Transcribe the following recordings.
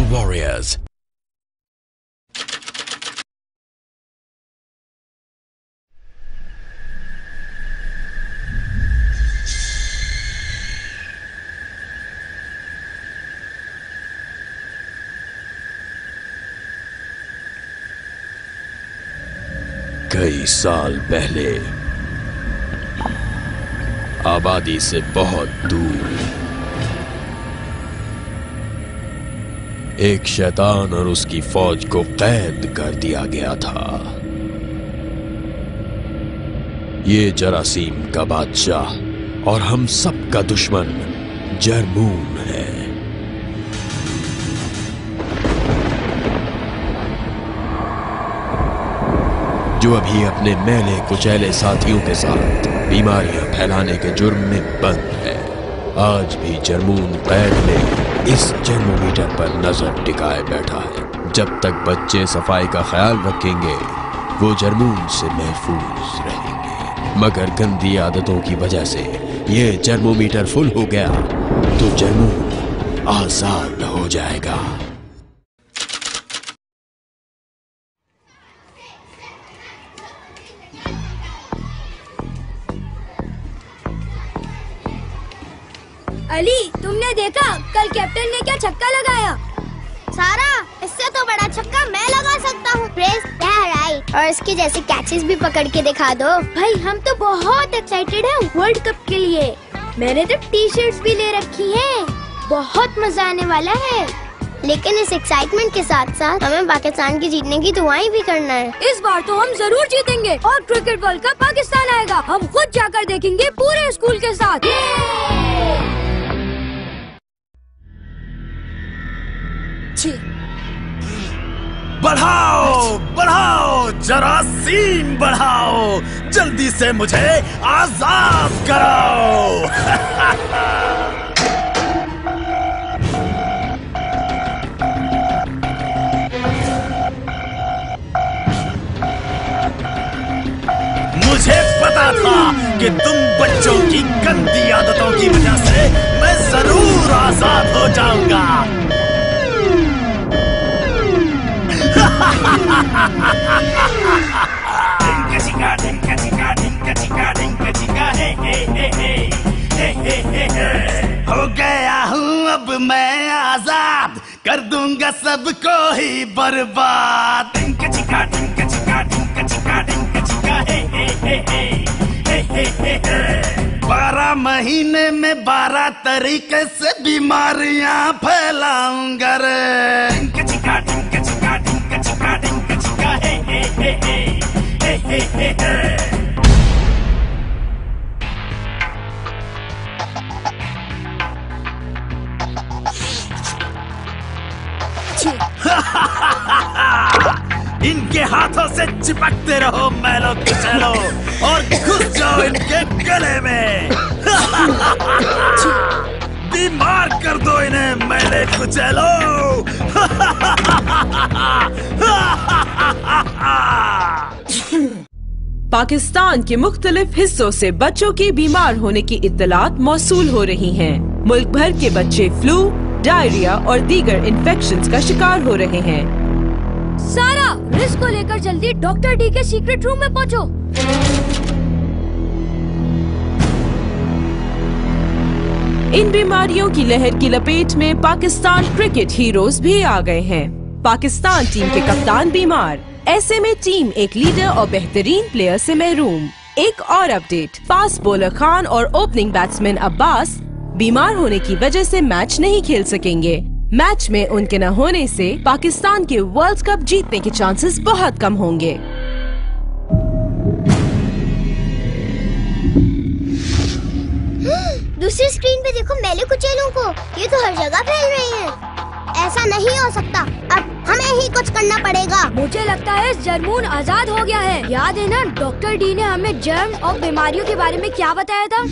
Dettol Warriors. कई साल पहले आबादी से बहुत दूर एक शैतान और उसकी फौज को कैद कर दिया गया था। ये जरासीम का बादशाह और हम सब का दुश्मन जर्मून है। जो अभी अपने मैले कुचैले साथियों के साथ बीमारियां फैलाने के जुर्म में बंद है। आज भी जर्मून कैद में इस जर्मोमीटर पर नजर टिकाए बैठा है। जब तक बच्चे सफाई का ख्याल रखेंगे वो जर्मून से महफूज रहेंगे, मगर गंदी आदतों की वजह से ये जर्मोमीटर फुल हो गया तो जर्मून आजाद हो जाएगा। अली, तुमने देखा कल कैप्टन ने क्या छक्का लगाया? सारा, इससे तो बड़ा छक्का मैं लगा सकता हूँ। राइट, और इसके जैसे कैचेस भी पकड़ के दिखा दो। भाई हम तो बहुत एक्साइटेड हैं वर्ल्ड कप के लिए। मैंने तो टी शर्ट्स भी ले रखी हैं। बहुत मजा आने वाला है। लेकिन इस एक्साइटमेंट के साथ साथ हमें पाकिस्तान की जीतने की दुआएं भी करना है। इस बार तो हम जरूर जीतेंगे और क्रिकेट वर्ल्ड कप पाकिस्तान आएगा। हम खुद जाकर देखेंगे पूरे स्कूल के साथ। बढ़ाओ बढ़ाओ जरासीम बढ़ाओ, जल्दी से मुझे आजाद कराओ। मुझे पता था कि तुम बच्चों की गंदी आदतों की वजह से मैं जरूर आजाद हो जाऊंगा। हो गया हूँ अब मैं आजाद, कर दूंगा सबको ही बर्बाद। 12 महीने में 12 तरीके से बीमारियां फैलाऊंगा रे। इनके हाथों से चिपकते रहो मैलो कुचैलो और घुस जाओ इनके गले में। बीमार कर दो इन्हें मैले कुचैलो। पाकिस्तान के मुख्तलिफ हिस्सों से बच्चों के बीमार होने की इत्तलात मौसूल हो रही हैं। मुल्क भर के बच्चे फ्लू, डायरिया और दीगर इन्फेक्शंस का शिकार हो रहे हैं। सारा, रिज़ को लेकर जल्दी डॉक्टर डी के सीक्रेट रूम में पहुंचो। इन बीमारियों की लहर की लपेट में पाकिस्तान क्रिकेट हीरोज भी आ गए हैं। पाकिस्तान टीम के कप्तान बीमार, ऐसे में टीम एक लीडर और बेहतरीन प्लेयर से महरूम। एक और अपडेट, फास्ट बॉलर खान और ओपनिंग बैट्समैन अब्बास बीमार होने की वजह से मैच नहीं खेल सकेंगे। मैच में उनके न होने से पाकिस्तान के वर्ल्ड कप जीतने के चांसेस बहुत कम होंगे। दूसरी स्क्रीन पे देखो मैले कुचैलों को, ये तो हर जगह फैल रही हैं। ऐसा नहीं हो सकता, अब हमें ही कुछ करना पड़ेगा। मुझे लगता है जर्मून आजाद हो गया है। याद है ना डॉक्टर डी ने हमें जर्म और बीमारियों के बारे में क्या बताया था?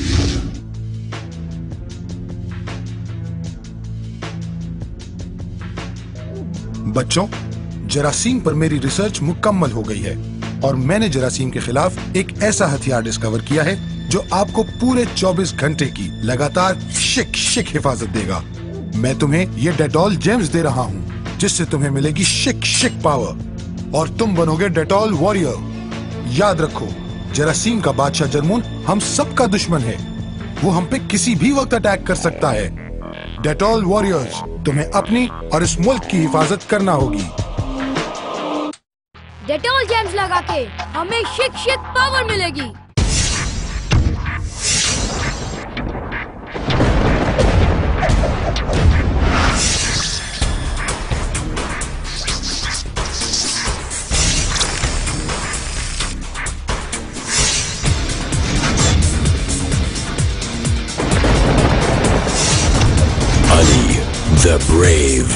बच्चों, जरासीम पर मेरी रिसर्च मुकम्मल हो गई है और मैंने जरासीम के खिलाफ एक ऐसा हथियार डिस्कवर किया है जो आपको पूरे 24 घंटे की लगातार शिक हिफाजत देगा। मैं तुम्हें ये डेटॉल जेम्स दे रहा हूँ। जिससे तुम्हें मिलेगी शिक शिक पावर और तुम बनोगे डेटॉल वॉरियर। याद रखो, जरासीम का बादशाह जर्मून हम सबका दुश्मन है। वो हम पे किसी भी वक्त अटैक कर सकता है। डेटॉल वॉरियर्स, तुम्हें अपनी और इस मुल्क की हिफाजत करना होगी। डेटॉल जेम्स लगा के हमें शिक शिक पावर मिलेगी। The brave.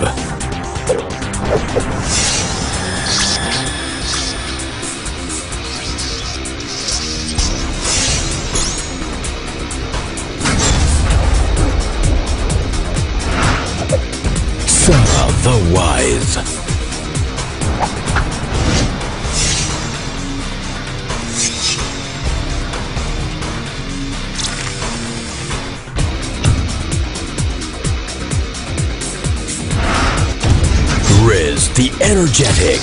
Sara the wise. Rizz the energetic.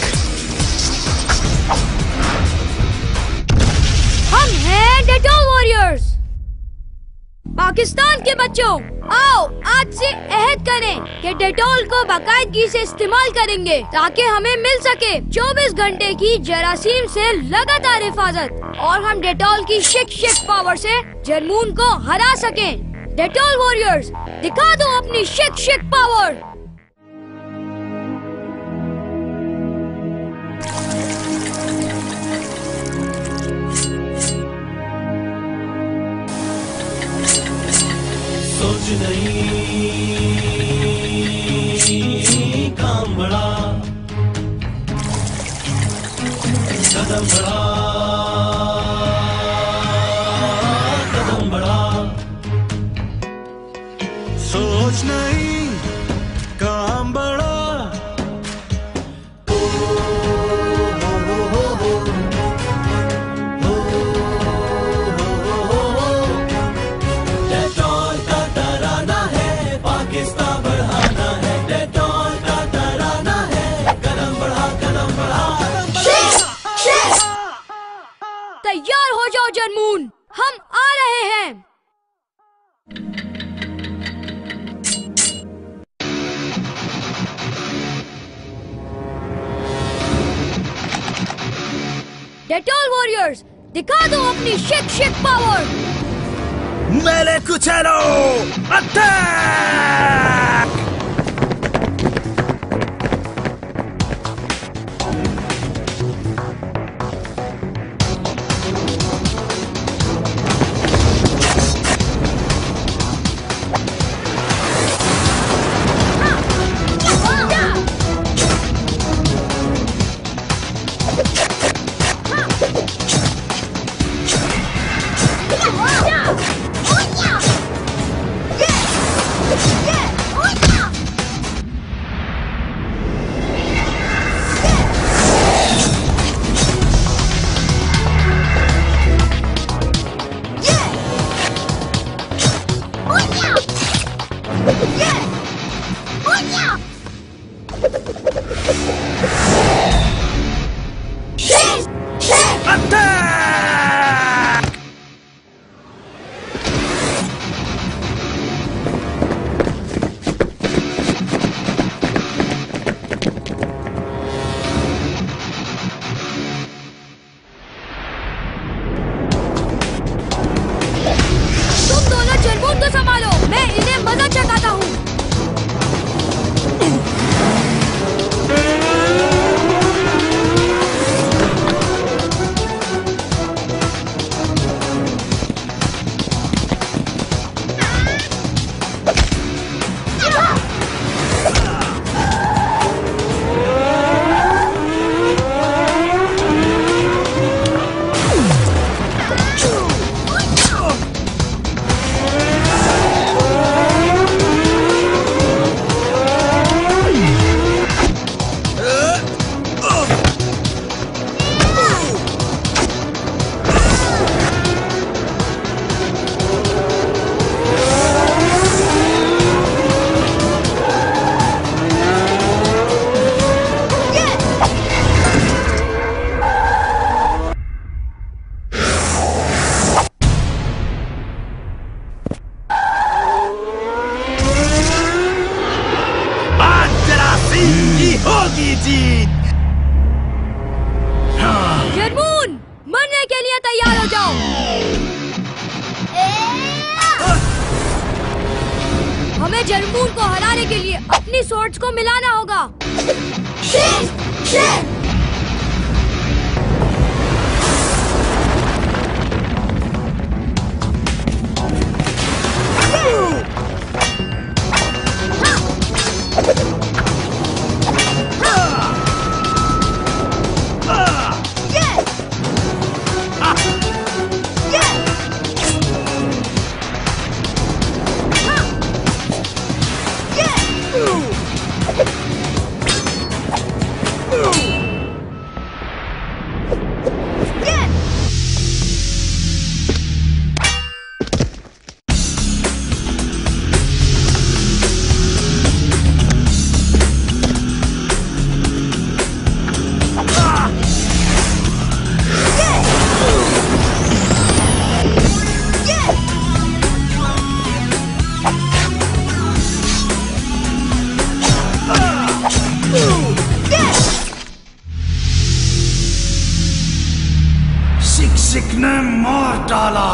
हम हैं डेटॉल वॉरियर्स। पाकिस्तान के बच्चों, आओ आज से अहद करें कि डेटॉल को बाकायदगी से इस्तेमाल करेंगे ताकि हमें मिल सके 24 घंटे की जरासीम से लगातार हिफाजत और हम डेटॉल की शिक शिक पावर से जर्मून को हरा सकें। डेटॉल वॉरियर्स, दिखा दो अपनी शिक शिक पावर। सोच नहीं काम बड़ा, कदम बड़ा, कदम बड़ा। सोच नहीं काम बड़ा, तैयार हो जाओ जर्मून, हम आ रहे हैं। डेटॉल वॉरियर्स, दिखा दो अपनी शिक शिक पावर। मेले कुचलो, अटैक! सोर्ड्स को मिलाना होगा। शिक्षक ने मार डाला।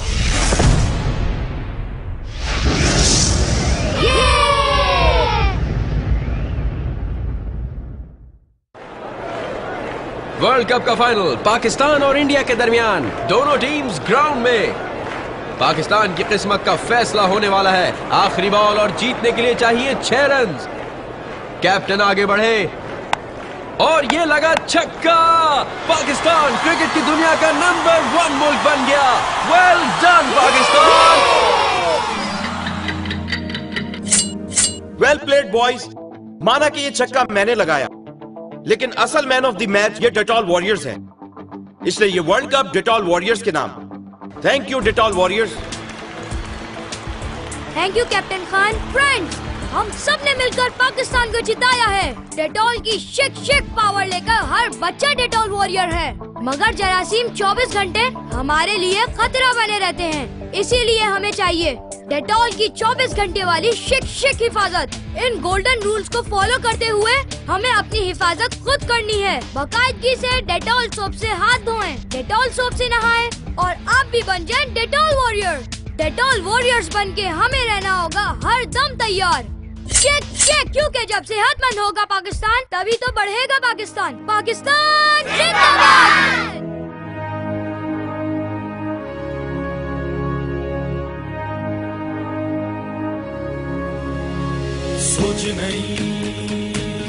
वर्ल्ड कप का फाइनल पाकिस्तान और इंडिया के दरमियान, दोनों टीम्स ग्राउंड में। पाकिस्तान की किस्मत का फैसला होने वाला है। आखिरी बॉल और जीतने के लिए चाहिए 6 रन। कैप्टन आगे बढ़े और ये लगा छक्का। पाकिस्तान क्रिकेट की दुनिया का नंबर 1 मुल्क बन गया। Well done Pakistan. Well played boys. माना कि ये छक्का मैंने लगाया, लेकिन असल मैन ऑफ द मैच ये डेटॉल वॉरियर्स है, इसलिए ये वर्ल्ड कप डेटॉल वॉरियर्स के नाम। Thank you Dettol warriors. Thank you captain Khan. Friends, हम सब ने मिलकर पाकिस्तान को जिताया है। डेटॉल की शिक पावर लेकर हर बच्चा डेटॉल वॉरियर है। मगर जरासीम 24 घंटे हमारे लिए खतरा बने रहते हैं, इसीलिए हमें चाहिए डेटॉल की 24 घंटे वाली शिक हिफाजत। इन गोल्डन रूल्स को फॉलो करते हुए हमें अपनी हिफाजत खुद करनी है। बाकायदगी से डेटॉल सोप से हाथ धोएं, डेटॉल सोप से नहाएं और आप भी बन जाएं डेटॉल वॉरियर। डेटॉल वॉरियर्स बन के हमें रहना होगा हर दम तैयार। शेक क्योंकि जब सेहतमंद होगा पाकिस्तान, तभी तो बढ़ेगा पाकिस्तान। पाकिस्तान जिंदाबाद। सोच नहीं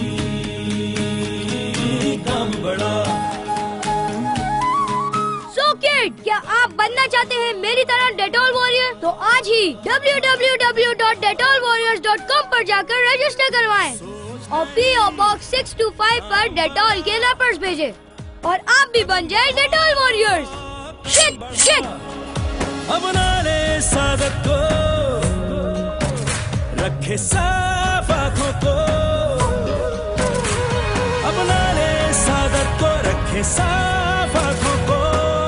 काम बड़ा। क्या आप बनना चाहते हैं मेरी तरह डेटॉल वॉरियर? तो आज ही www.dettolwarriors.com पर जाकर रजिस्टर करवाएं और PO Box 625 पर डेटॉल के रैपर्स भेजें और आप भी बन जाए डेटॉल वॉरियर्स। शिक अपना ले सादत को, रखे साफ आँखों को। अपना ले सादत को, रखे साफ आँखों को।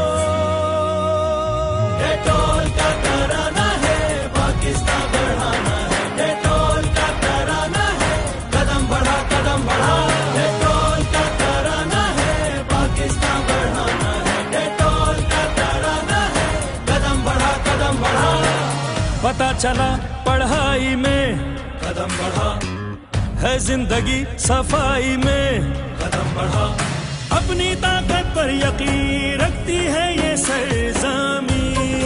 डेटॉल का तराना है, पाकिस्तान बढ़ाना है। डेटॉल का तराना है, कदम बढ़ा डेटॉल का तराना है, पाकिस्तान बढ़ाना है। डेटॉल का तराना है, कदम बढ़ा पता चला पढ़ाई में कदम बढ़ा, है जिंदगी सफाई में कदम बढ़ा। अपनी ताकत पर यकीन रखती है ये सरज़मीं,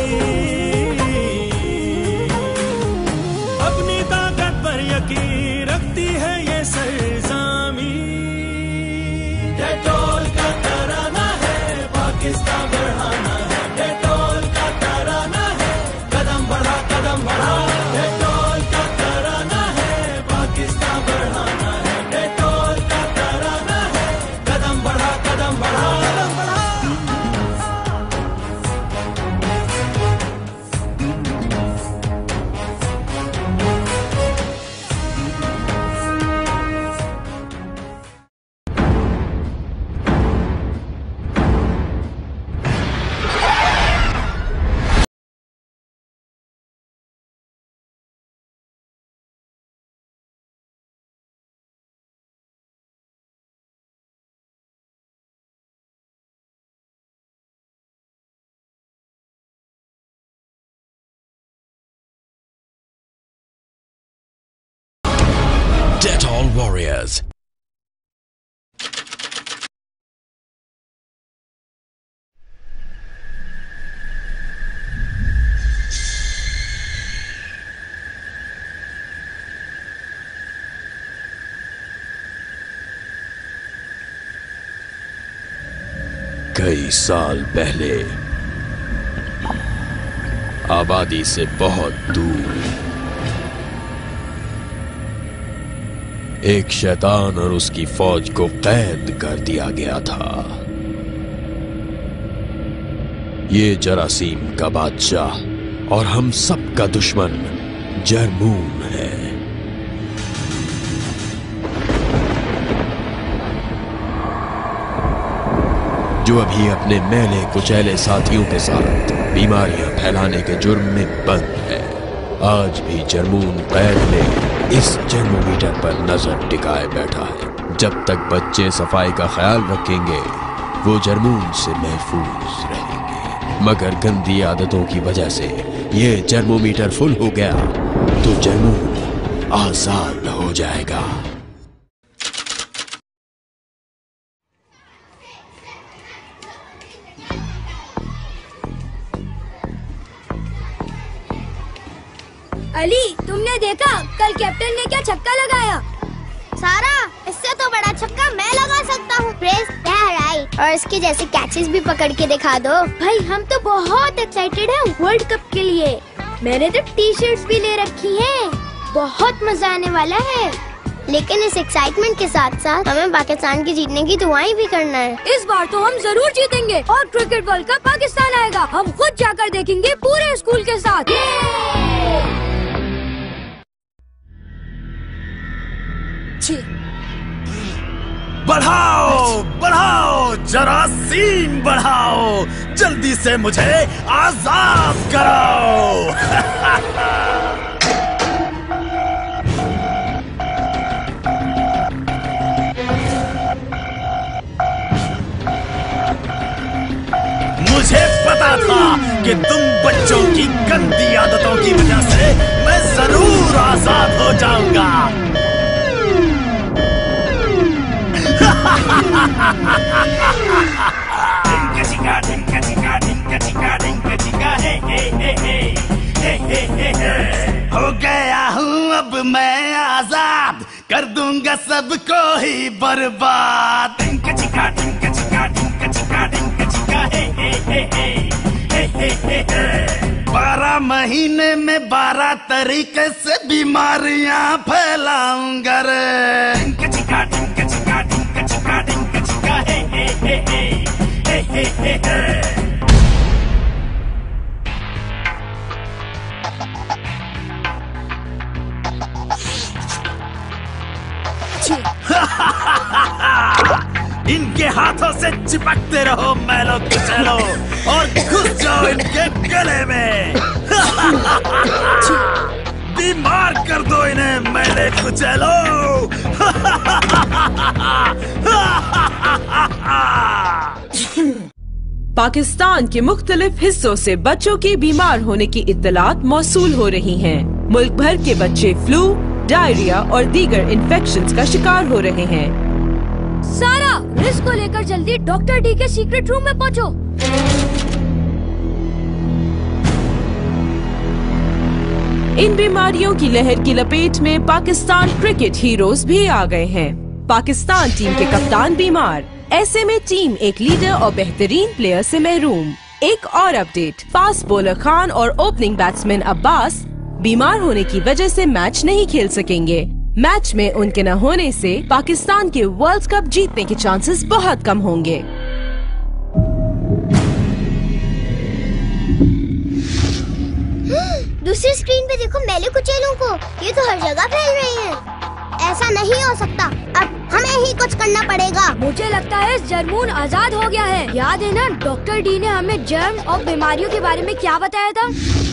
अपनी ताकत पर यकीन रखती है ये सरज़मीं। डेटॉल का तराना है, पाकिस्तान बढ़ाना है। डेटॉल का तराना है, कदम बढ़ा डेटॉल का तराना है, पाकिस्तान बढ़ाना है। डेटॉल का तराना है, कदम बढ़ा Warriors। कई साल पहले आबादी से बहुत दूर एक शैतान और उसकी फौज को कैद कर दिया गया था। ये जरासीम का बादशाह और हम सब का दुश्मन जरमून है। जो अभी अपने मैले कुचैले साथियों के साथ बीमारियां फैलाने के जुर्म में बंद है। आज भी जरमून कैद में इस जर्मोमीटर पर नजर टिकाए बैठा है। जब तक बच्चे सफाई का ख्याल रखेंगे वो जरमून से महफूज रहेंगे, मगर गंदी आदतों की वजह से ये जर्मोमीटर फुल हो गया तो जरमून आजाद हो जाएगा। अली, तुमने देखा कल कैप्टन ने क्या छक्का लगाया? सारा, इससे तो बड़ा छक्का मैं लगा सकता हूँ। क्रेज, राइट, और इसके जैसे कैचेस भी पकड़ के दिखा दो। भाई हम तो बहुत एक्साइटेड हैं वर्ल्ड कप के लिए। मैंने तो टी शर्ट्स भी ले रखी हैं। बहुत मजा आने वाला है। लेकिन इस एक्साइटमेंट के साथ साथ हमें पाकिस्तान की जीतने की दुआएं भी करना है। इस बार तो हम जरूर जीतेंगे और क्रिकेट वर्ल्ड कप पाकिस्तान आएगा। हम खुद जाकर देखेंगे पूरे स्कूल के साथ। बढ़ाओ बढ़ाओ जरासीम बढ़ाओ, जल्दी से मुझे आजाद कराओ। मुझे पता था कि तुम बच्चों की गंदी आदतों की वजह से मैं जरूर आजाद हो जाऊंगा। हो गया हूँ अब मैं आजाद, कर दूंगा सबको ही बर्बाद। 12 महीने में 12 तरीके से बीमारियां फैलाऊंगा रे। इनके हाथों से चिपकते रहो मैलो कुचैलो और घुस जाओ इनके गले में। बीमार कर दो इन्हें मैले कुचैलो। पाकिस्तान के मुख्तलिफ हिस्सों से बच्चों के बीमार होने की इत्तलात मौसूल हो रही हैं। मुल्क भर के बच्चे फ्लू, डायरिया और दीगर इन्फेक्शंस का शिकार हो रहे हैं। सारा, रिज को लेकर जल्दी डॉक्टर डी के सीक्रेट रूम में पहुंचो। इन बीमारियों की लहर की लपेट में पाकिस्तान क्रिकेट हीरोज भी आ गए हैं। पाकिस्तान टीम के कप्तान बीमार, ऐसे में टीम एक लीडर और बेहतरीन प्लेयर से महरूम। एक और अपडेट, फास्ट बॉलर खान और ओपनिंग बैट्समैन अब्बास बीमार होने की वजह से मैच नहीं खेल सकेंगे। मैच में उनके न होने से पाकिस्तान के वर्ल्ड कप जीतने के चांसेस बहुत कम होंगे। दूसरी स्क्रीन पे देखो मैले कुचैलों को, ये तो हर जगह फैल रहे हैं। ऐसा नहीं हो सकता, अब हमें ही कुछ करना पड़ेगा। मुझे लगता है जरमून आजाद हो गया है। याद है ना डॉक्टर डी ने हमें जर्म और बीमारियों के बारे में क्या बताया था?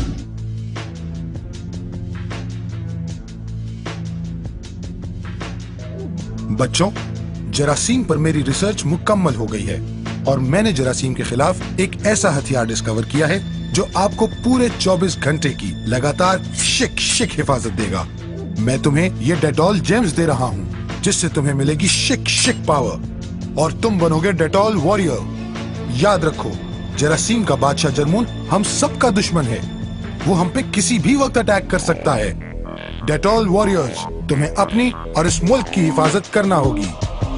बच्चों, जरासीम पर मेरी रिसर्च मुकम्मल हो गई है और मैंने जरासीम के खिलाफ एक ऐसा हथियार डिस्कवर किया है जो आपको पूरे 24 घंटे की लगातार शिक हिफाजत देगा। मैं तुम्हें ये डेटॉल जेम्स दे रहा हूँ। जिससे तुम्हें मिलेगी शिक शिक पावर और तुम बनोगे डेटॉल वॉरियर। याद रखो, जरासीम का बादशाह जर्मून हम सबका दुश्मन है। वो हम पे किसी भी वक्त अटैक कर सकता है। डेटॉल वॉरियर्स, तुम्हें अपनी और इस मुल्क की हिफाजत करना होगी।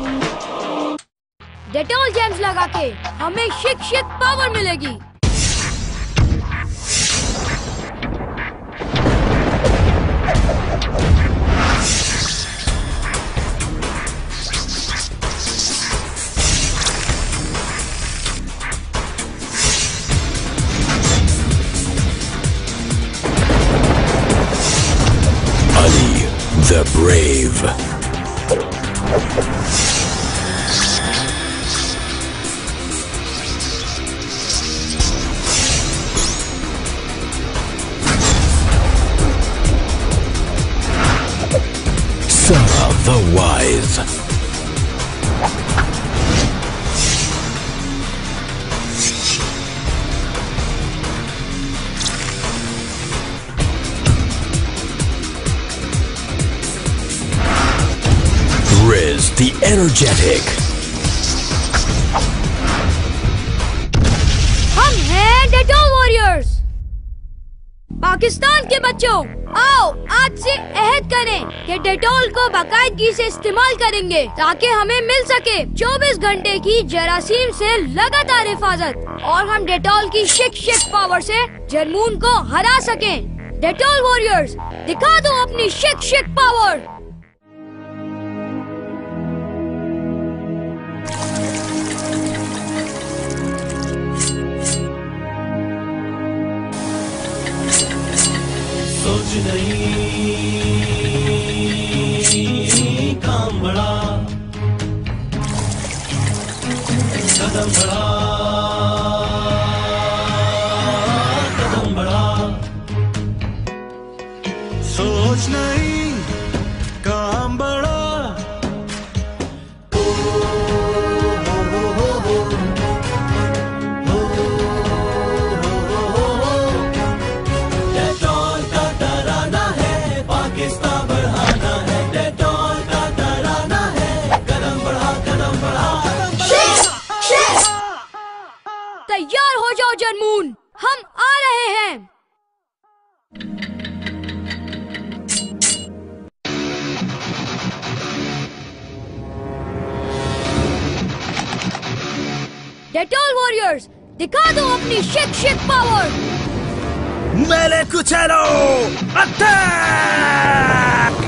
डेटॉल जेम्स लगा के हमें शिक शिक पावर मिलेगी। Ali the Brave. Sara the Wise. Rizz the Energetic. हम हैं डेटॉल वॉरियर्स। पाकिस्तान के बच्चों, आओ आज से अहद करें कि डेटॉल को बाकायदगी से इस्तेमाल करेंगे ताकि हमें मिल सके 24 घंटे की जरासीम से लगातार हिफाजत और हम डेटॉल की शिक शिक पावर से जर्मून को हरा सकें। डेटॉल वॉरियर्स, दिखा दो अपनी शिक शिक पावर। सोच नहीं काम बड़ा, कदम बड़ा, कदम बड़ा। सोच नहीं काम बड़ा। डेटॉल का तराना है, पाकिस्तान बढ़ाना है। डेटॉल का तराना है, कदम बढ़ा, कदम बढ़ा। तैयार हो जाओ जर्मून, हम आ रहे हैं। डेटॉल वॉरियर्स, दिखा दो अपनी शिक शिक पावर। मेले कुचलो, अटैक!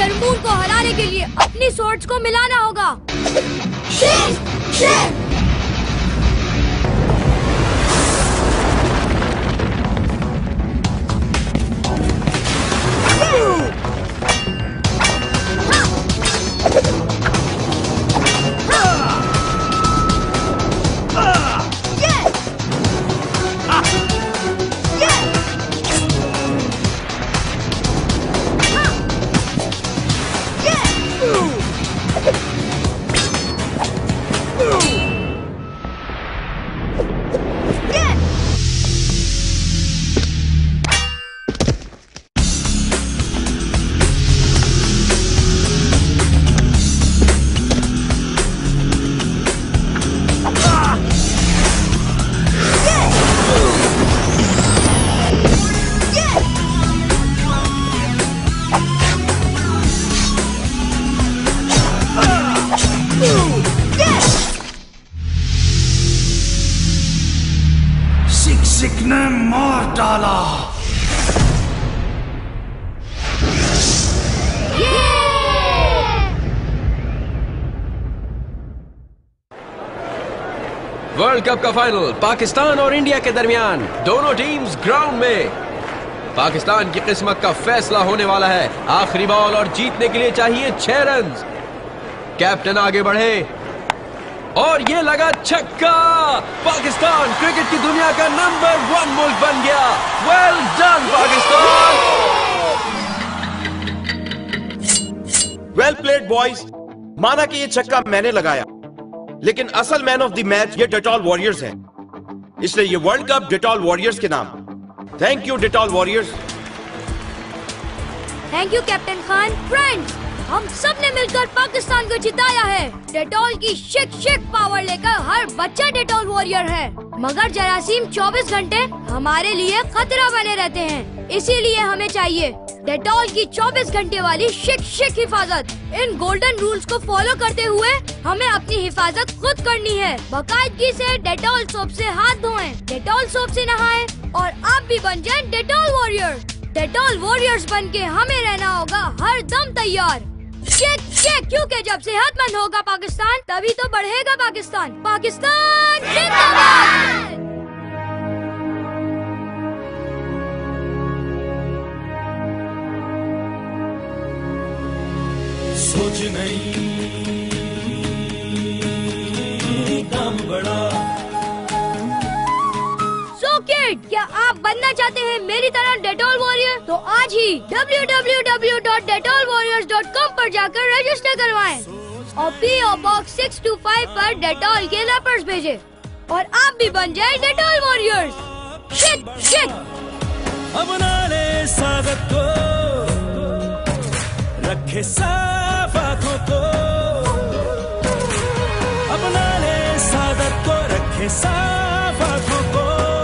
जर्मून को हराने के लिए अपनी स्वॉर्ड्स को मिलाना होगा। शिक्षक ने मार डाला। वर्ल्ड कप का फाइनल पाकिस्तान और इंडिया के दरमियान, दोनों टीम्स ग्राउंड में। पाकिस्तान की किस्मत का फैसला होने वाला है। आखिरी बॉल और जीतने के लिए चाहिए 6 रन। कैप्टन आगे बढ़े और ये लगा छक्का। पाकिस्तान क्रिकेट की दुनिया का नंबर 1 मुल्क बन गया। Well done Pakistan. Well played boys. माना कि ये छक्का मैंने लगाया, लेकिन असल मैन ऑफ द मैच ये डेटॉल वॉरियर्स हैं। इसलिए ये वर्ल्ड कप डेटॉल वॉरियर्स के नाम। Thank you Dettol warriors. Thank you captain Khan. Friends, हम सब ने मिलकर पाकिस्तान को जिताया है। डेटॉल की शिक पावर लेकर हर बच्चा डेटॉल वॉरियर है। मगर जरासीम 24 घंटे हमारे लिए खतरा बने रहते हैं। इसीलिए हमें चाहिए डेटॉल की 24 घंटे वाली शिक हिफाजत। इन गोल्डन रूल्स को फॉलो करते हुए हमें अपनी हिफाजत खुद करनी है। बाकायदगी से डेटॉल सोप से हाथ धोएं, डेटॉल सोप से नहाएं और आप भी बन जाएं डेटॉल वॉरियर। डेटॉल वॉरियर्स बन के हमें रहना होगा हर दम तैयार। शेक क्योंकि जब सेहतमंद होगा पाकिस्तान, तभी तो बढ़ेगा पाकिस्तान। पाकिस्तान जिंदाबाद। सोच नहीं काम बड़ा। क्या आप बनना चाहते हैं मेरी तरह डेटॉल वॉरियर? तो आज ही www.dettolwarriors.com पर जाकर रजिस्टर करवाएं और PO Box 625 पर डेटॉल के रैपर्स भेजें और आप भी बन जाएं डेटॉल वॉरियर्स। शिक अपना ले सादत को, रखे साफ आँखों को। अपना ले सादत को, रखे साफ आँखों को।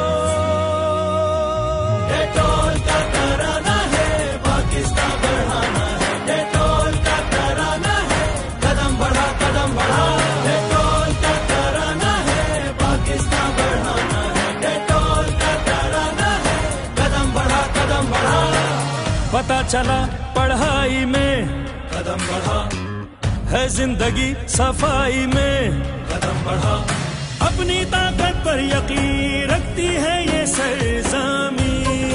डेटॉल का तराना है, पाकिस्तान बढ़ाना है। डेटॉल का तराना है, कदम बढ़ा डेटॉल का तराना है, पाकिस्तान बढ़ाना है। डेटॉल का तराना है, कदम बढ़ा पता चला पढ़ाई में कदम बढ़ा, है जिंदगी सफाई में कदम बढ़ा। अपनी ताकत पर यकीन रखती है ये सरज़मीं,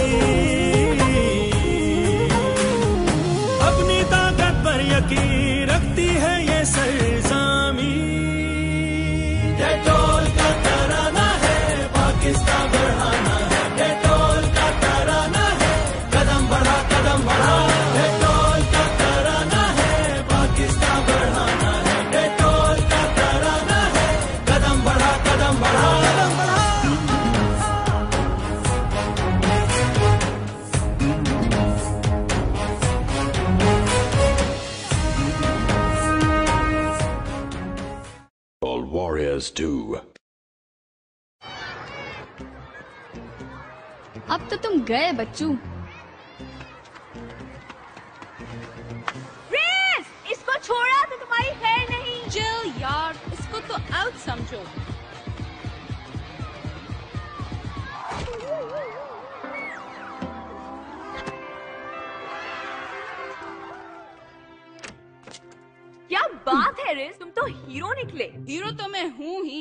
अपनी ताकत पर यकीन रखती है ये सरज़मीं। डेटॉल का तराना है, पाकिस्तान बढ़ाना है। डेटॉल का तराना है, कदम बढ़ा डेटॉल का तराना है, पाकिस्तान बढ़ाना है। डेटॉल का तराना है, कदम बढ़ा All Warriors 2। अब तो तुम गए बच्चू। रेस, इसको छोड़ा तो तुम्हारी खैर नहीं। चिल यार, इसको तो आउट समझो। रिज, तुम तो हीरो निकले। हीरो तो मैं हूँ ही।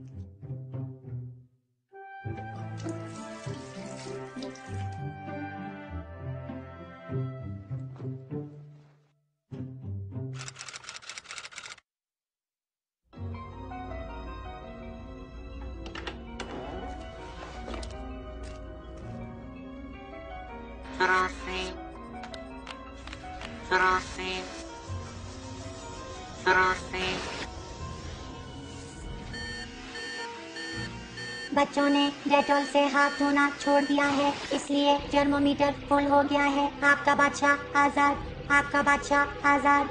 बच्चों ने डेटॉल से हाथ धोना छोड़ दिया है, इसलिए थर्मोमीटर फुल हो गया है। आपका बादशाह आजाद, आपका बादशाह आजाद।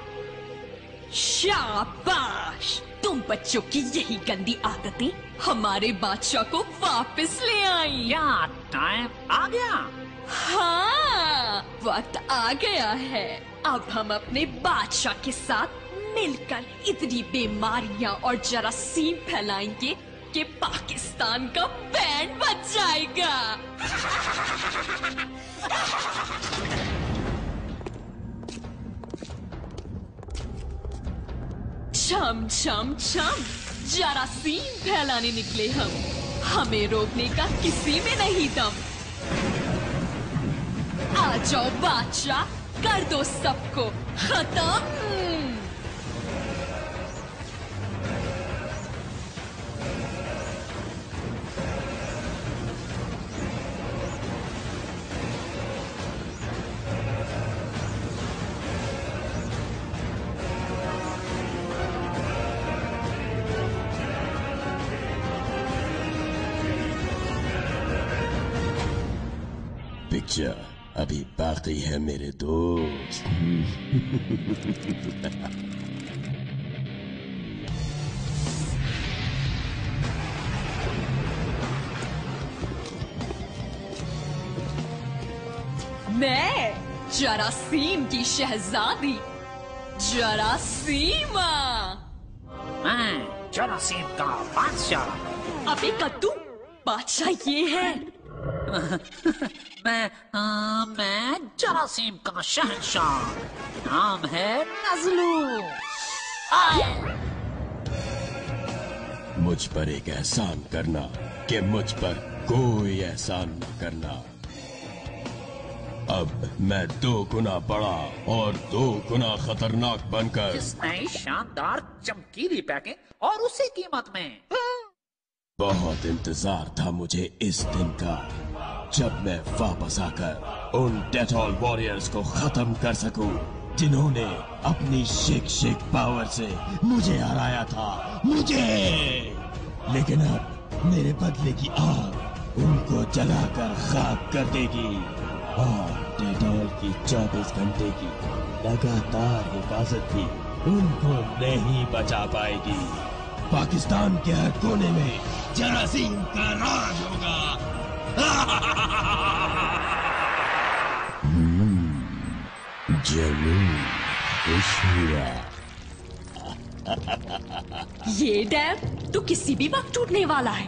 शाबाश, तुम बच्चों की यही गंदी आदतें हमारे बादशाह को वापस ले आई। क्या टाइम आ गया? हाँ, वक्त आ गया है। अब हम अपने बादशाह के साथ मिलकर इतनी बीमारियां और जरासीम फैलाएंगे कि पाकिस्तान का बैंड बज जाएगा। छम छम छम, जरासीम फैलाने निकले हम। हमें रोकने का किसी में नहीं दम। आ जाओ बादशाह, कर दो सबको खत्म। पिक्चर अभी बाकी है मेरे दोस्त। मैं जरासीम की शहजादी जरासीमा। मैं जरासीम का बादशाह। अबे कद्दू, बादशाह ये है। मैं जरासीम का शहंशाह। नाम है नजलू। मुझ पर एक एहसान करना कि मुझ पर कोई एहसान न करना। अब मैं 2 गुना बड़ा और 2 गुना खतरनाक बनकर इस नई शानदार चमकीली पैकिंग और उसी कीमत में। बहुत इंतजार था मुझे इस दिन का, जब मैं वापस आकर उन डेटॉल वॉरियर्स को खत्म कर सकूं, जिन्होंने अपनी शेक पावर से मुझे हराया था। मुझे, लेकिन अब मेरे बदले की आग उनको जलाकर खाक कर देगी और डेटॉल की 24 घंटे की लगातार हिफाजत भी उनको नहीं बचा पाएगी। पाकिस्तान के हर कोने में जरासीम का राज होगा। जरूर खुश हुआ। ये डैम तो किसी भी वक्त टूटने वाला है।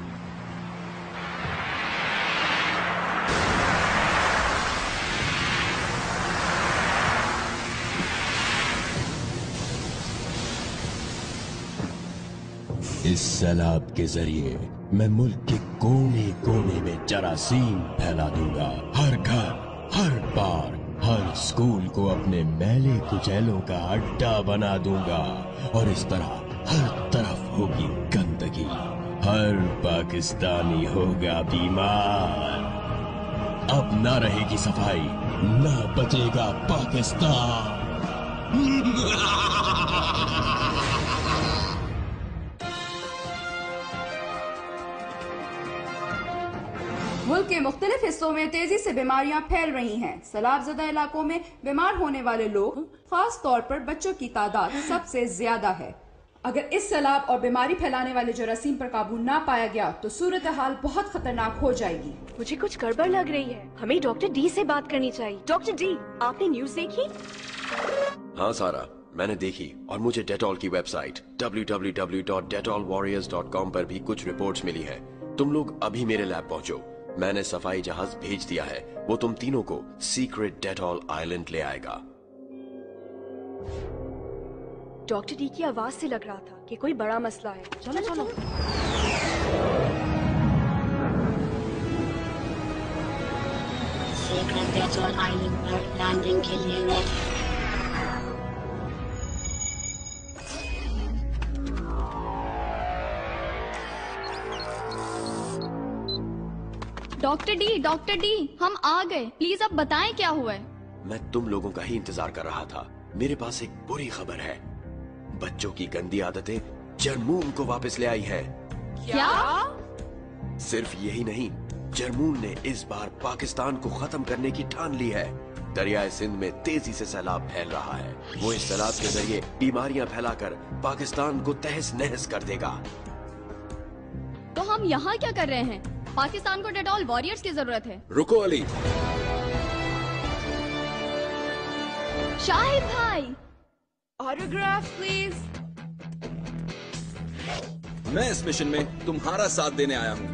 इस सैलाब के जरिए मैं मुल्क के कोने कोने में जरासीम फैला दूंगा। हर घर, हर बार, हर स्कूल को अपने मैले कुचैलों का अड्डा बना दूंगा और इस तरह हर तरफ होगी गंदगी। हर पाकिस्तानी होगा बीमार। अब ना रहेगी सफाई, ना बचेगा पाकिस्तान। मुल्क के मुख्तलिफ हिस्सों में तेजी से बीमारियां फैल रही हैं। सैलाबज़दा इलाकों में बीमार होने वाले लोग, खास तौर पर बच्चों की तादाद सबसे ज्यादा है। अगर इस सैलाब और बीमारी फैलाने वाले जरासीम पर काबू ना पाया गया तो सूरत हाल बहुत खतरनाक हो जाएगी। मुझे कुछ गड़बड़ लग रही है। हमें डॉक्टर डी से बात करनी चाहिए। डॉक्टर डी, आपने न्यूज देखी? हाँ सारा, मैंने देखी और मुझे डेटॉल की वेबसाइट www.dettolwarriors.com पर भी कुछ रिपोर्ट्स मिली हैं। तुम लोग अभी मेरे लैब पहुंचो। मैंने सफाई जहाज भेज दिया है, वो तुम तीनों को सीक्रेट डेटॉल आइलैंड ले आएगा। डॉक्टर डी की आवाज से लग रहा था कि कोई बड़ा मसला है। चलो चलो। सीक्रेट डेटॉल आइलैंड पर लैंडिंग के लिए रेडी। डॉक्टर डी हम आ गए। प्लीज अब बताएं क्या हुआ है। मैं तुम लोगों का ही इंतजार कर रहा था। मेरे पास एक बुरी खबर है। बच्चों की गंदी आदतें जरमून को वापस ले आई हैं। क्या? सिर्फ यही नहीं, जरमून ने इस बार पाकिस्तान को खत्म करने की ठान ली है। दरियाए सिंध में तेजी से सैलाब फैल रहा है। वो इस सैलाब के जरिए बीमारियां फैलाकर पाकिस्तान को तहस नहस कर देगा। तो हम यहाँ क्या कर रहे हैं? पाकिस्तान को डेटॉल वॉरियर्स की जरूरत है। रुको अली। शाहिद भाई, ऑटोग्राफ प्लीज। मैं इस मिशन में तुम्हारा साथ देने आया हूँ।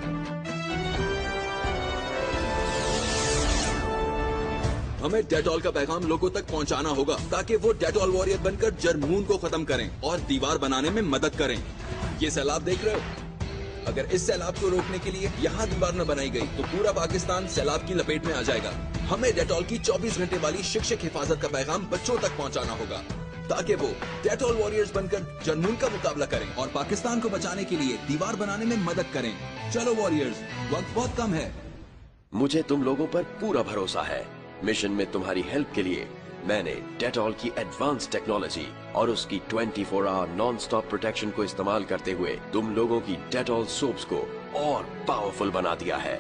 हमें डेटॉल का पैगाम लोगों तक पहुँचाना होगा ताकि वो डेटॉल वॉरियर बनकर जरमून को खत्म करें और दीवार बनाने में मदद करें। ये सैलाब देख रहे हो? अगर इस सैलाब को रोकने के लिए यहाँ दीवार न बनाई गई तो पूरा पाकिस्तान सैलाब की लपेट में आ जाएगा। हमें डेटॉल की 24 घंटे वाली शिक्षक हिफाजत का पैगाम बच्चों तक पहुँचाना होगा ताकि वो डेटॉल वॉरियर्स बनकर जरमून का मुकाबला करें और पाकिस्तान को बचाने के लिए दीवार बनाने में मदद करें। चलो वॉरियर्स, वक्त बहुत कम है। मुझे तुम लोगों पर पूरा भरोसा है। मिशन में तुम्हारी हेल्प के लिए मैंने डेटॉल की एडवांस टेक्नोलॉजी और उसकी 24 आवर नॉन स्टॉप प्रोटेक्शन को इस्तेमाल करते हुए तुम लोगों की डेटॉल सोप्स को और पावरफुल बना दिया है।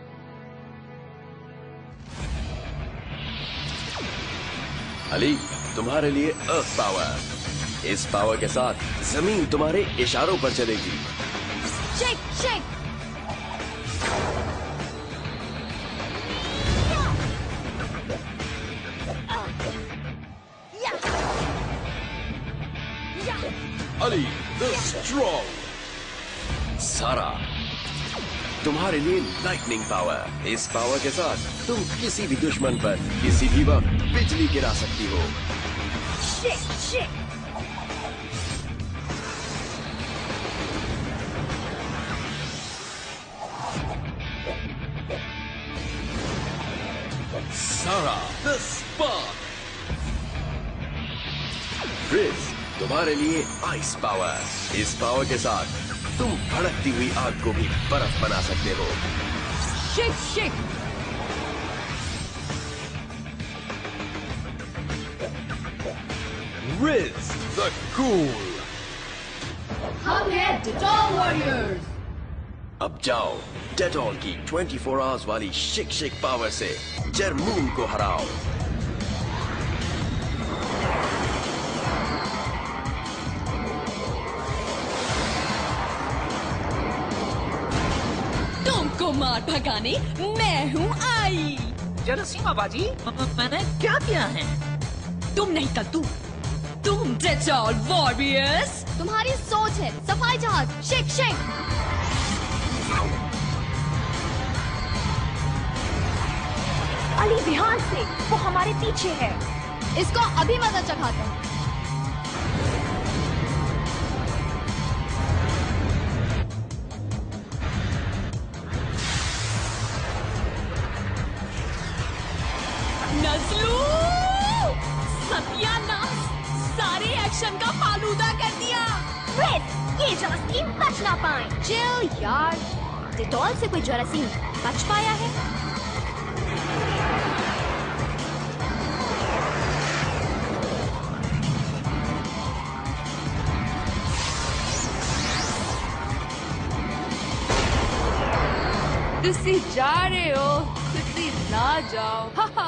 अली, तुम्हारे लिए अर्थ पावर। इस पावर के साथ जमीन तुम्हारे इशारों पर चलेगी। Shake shake. Ali the strong. Sara, तुम्हारे लिए लाइटनिंग पावर। इस पावर के साथ तुम किसी भी दुश्मन पर किसी भी वक्त बिजली गिरा सकती हो। Shake shake. Sara the spark. Riz, तुम्हारे लिए आइस पावर। इस पावर के साथ तुम भड़कती हुई आग को भी बर्फ बना सकते हो। Shake shake. Riz the cool. हम हैं डेटॉल वॉरियर्स। अब जाओ, डेटॉल की 24 आवर्स वाली शिक शिक पावर से जरमून को हराओ। तुमको मार भगाने मैं हूँ आई। जरासीम बाजी, मैंने क्या किया है? तुम नहीं कद्दू, तुम डेटॉल वॉरियर्स। तुम्हारी सोच है सफाई जहाज। Shake shake. अली ध्यान से, वो हमारे पीछे है। इसको अभी मजा चखाता हूँ। नज़लू, सत्यानाश, सारे एक्शन का फालूदा कर दिया। रिज, ये जरासीम बच ना पाए। चिल यार, डेटॉल से कोई जरासीम बच पाया है? तुसी जा रहे हो, तुसी ना जाओ। हा हा।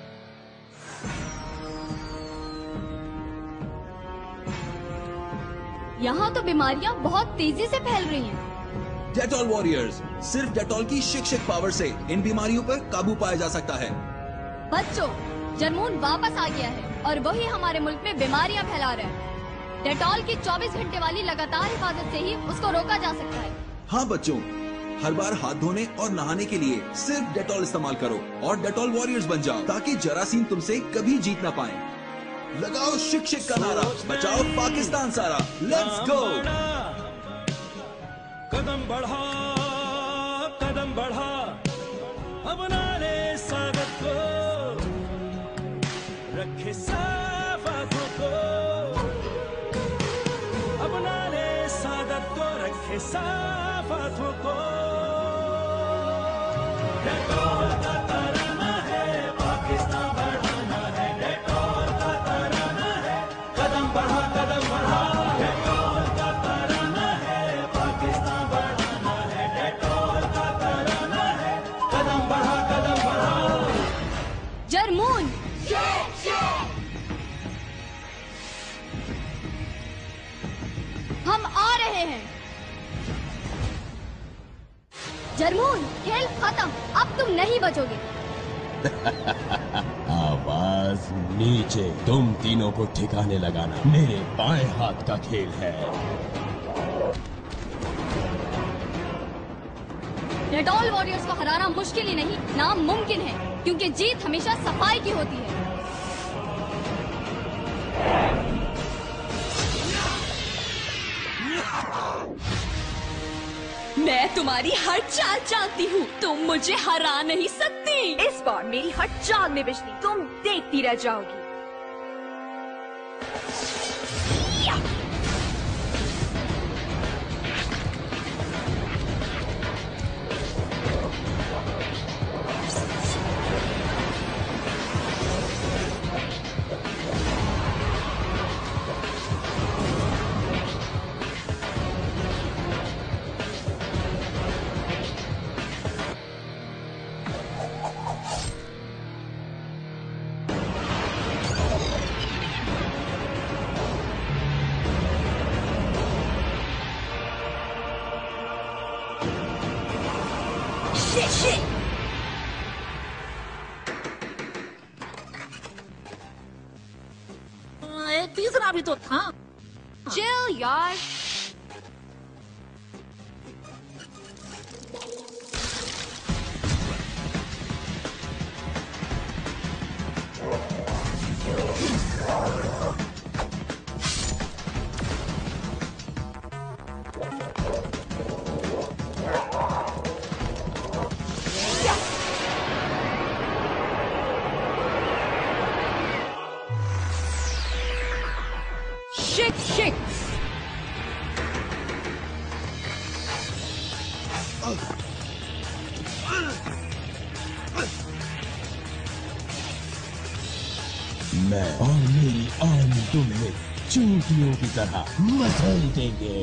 यहाँ तो बीमारियाँ बहुत तेजी से फैल रही हैं। डेटॉल वॉरियर्स, सिर्फ डेटॉल की शिक्षक पावर से इन बीमारियों पर काबू पाया जा सकता है। बच्चों, जरमून वापस आ गया है और वही हमारे मुल्क में बीमारियाँ फैला रहा है। डेटॉल की 24 घंटे वाली लगातार हिफाजत से ही उसको रोका जा सकता है। हाँ बच्चों, हर बार हाथ धोने और नहाने के लिए सिर्फ डेटॉल इस्तेमाल करो और डेटॉल वॉरियर्स बन जाओ ताकि जरासीम तुमसे कभी जीत ना पाए। लगाओ शिक शिक का नारा, बचाओ पाकिस्तान सारा। Let's go. कदम बढ़ा, कदम बढ़ा, अपना ले स्वागत को, रखे साफ आंखों को, अपना ले स्वागत को, रखे साफ आंखों को। डेटॉल का तराना है, पाकिस्तान बढ़ाना है, डेटॉल का तराना है, कदम बढ़ा, कदम बढ़ा, डेटॉल का तराना है, पाकिस्तान बढ़ाना है, डेटॉल का तराना है, कदम बढ़ा, कदम बढ़ा। जरमून, हम आ रहे हैं। जरमून, खेल खत्म, अब तुम नहीं बचोगे। आवाज नीचे, तुम तीनों को ठिकाने लगाना मेरे बाएं हाथ का खेल है। डेटॉल वॉरियर्स को हराना मुश्किल ही नहीं, नामुमकिन है, क्योंकि जीत हमेशा सफाई की होती है। मैं तुम्हारी हर चाल जानती हूँ, तुम मुझे हरा नहीं सकती। इस बार मेरी हर चाल में बिजली, तुम देखती रह जाओगी। तीसरा भी तो था। चिल यार। मैं और मेरी आर्मी तुम्हें चूंटियों की तरह मसल देंगे।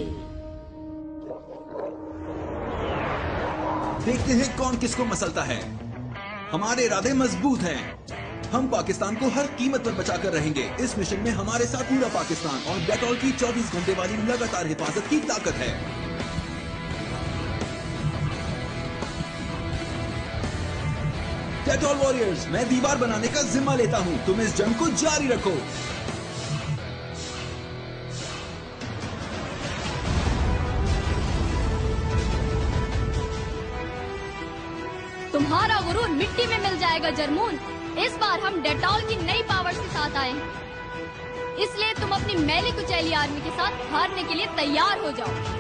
देखते हैं कौन किसको मसलता है। हमारे इरादे मजबूत हैं। हम पाकिस्तान को हर कीमत पर बचाकर रहेंगे। इस मिशन में हमारे साथ पूरा पाकिस्तान और डेटॉल की 24 घंटे वाली लगातार हिफाजत की ताकत है। डेटॉल वॉरियर्स, मैं दीवार बनाने का जिम्मा लेता हूं। तुम इस जंग को जारी रखो। तुम्हारा गुरूर मिट्टी में मिल जाएगा जरमून। इस बार हम डेटॉल की नई पावर्स के साथ आए हैं, इसलिए तुम अपनी मैली कुचैली आर्मी के साथ हारने के लिए तैयार हो जाओ।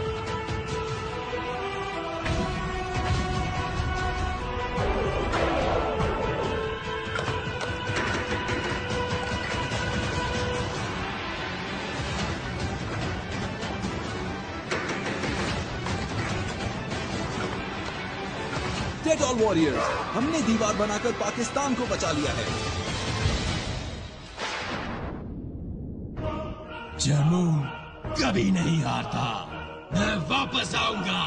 डेटॉल वॉरियर्स, हमने दीवार बनाकर पाकिस्तान को बचा लिया है। जरमून कभी नहीं हारता, मैं वापस आऊंगा।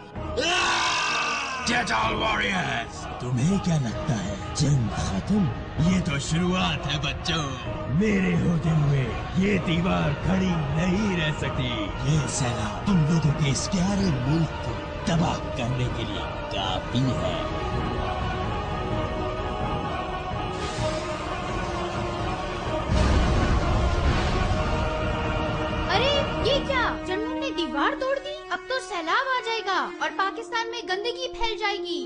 डेटॉल वॉरियर्स, तुम्हें क्या लगता है जंग खत्म? ये तो शुरुआत है बच्चों। मेरे होते हुए ये दीवार खड़ी नहीं रह सकती। ये सैलाब तुम लोगों के इस प्यारे मुल्क को तबाह करने के लिए काफी है। अरे ये क्या, जरमून ने दीवार तोड़ दी। अब तो सैलाब आ जाएगा और पाकिस्तान में गंदगी फैल जाएगी।